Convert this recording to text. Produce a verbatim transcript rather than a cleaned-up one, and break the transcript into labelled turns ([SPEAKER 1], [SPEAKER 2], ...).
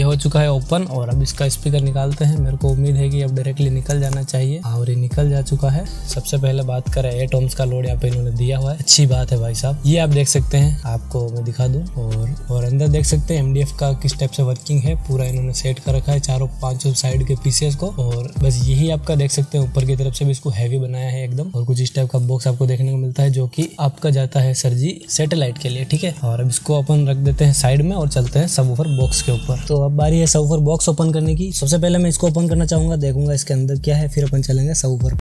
[SPEAKER 1] हो चुका है ओपन और अब इसका स्पीकर निकालते हैं। मेरे को उम्मीद है कि अब डायरेक्टली निकल जाना चाहिए और ये निकल जा चुका है। सबसे पहले बात करें एट ओम्स का लोड यहाँ पे इन्होंने दिया हुआ है, अच्छी बात है भाई साहब। ये आप देख सकते हैं, आपको मैं दिखा दूं और और अंदर देख सकते हैं एमडीएफ का किस टाइप से वर्किंग है, पूरा इन्होंने सेट कर रखा है चारों पांचों साइड के पीसेस को। और बस यही आपका देख सकते हैं, ऊपर की तरफ से भी इसको हैवी बनाया है एकदम। और कुछ इस टाइप का बॉक्स आपको देखने को मिलता है जो कि आपका जाता है सर जी सैटेलाइट के लिए, ठीक है। और अब इसको अपन रख देते हैं साइड में और चलते हैं सबवूफर बॉक्स के ऊपर। तो अब बारी है सबवूफर बॉक्स ओपन करने की। सबसे पहले मैं इसको ओपन करना चाहूंगा, देखूंगा इसके अंदर क्या है, फिर अपन चलेंगे सबवूफर।